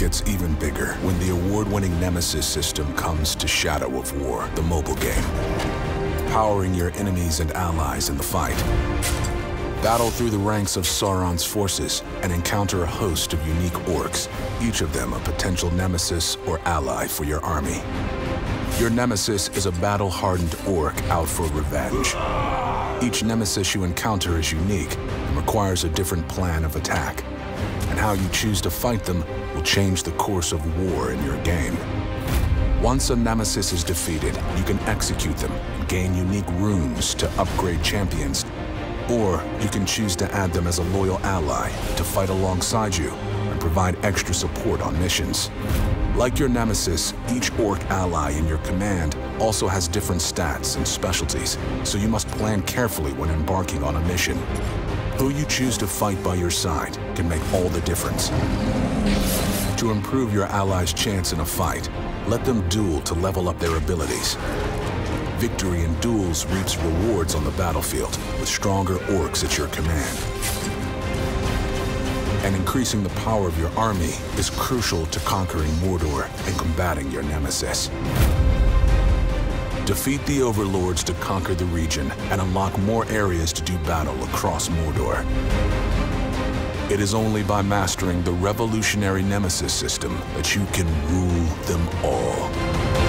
gets even bigger when the award-winning Nemesis system comes to Shadow of War, the mobile game. Powering your enemies and allies in the fight. Battle through the ranks of Sauron's forces and encounter a host of unique orcs, each of them a potential nemesis or ally for your army. Your nemesis is a battle-hardened orc out for revenge. Each nemesis you encounter is unique and requires a different plan of attack. And how you choose to fight them will change the course of war in your game. Once a nemesis is defeated, you can execute them and gain unique runes to upgrade champions. Or you can choose to add them as a loyal ally to fight alongside you and provide extra support on missions. Like your nemesis, each orc ally in your command also has different stats and specialties, so you must plan carefully when embarking on a mission. Who you choose to fight by your side can make all the difference. To improve your allies' chance in a fight, let them duel to level up their abilities. Victory in duels reaps rewards on the battlefield with stronger orcs at your command. And increasing the power of your army is crucial to conquering Mordor and combating your nemesis. Defeat the overlords to conquer the region and unlock more areas to do battle across Mordor. It is only by mastering the revolutionary Nemesis system that you can rule them all.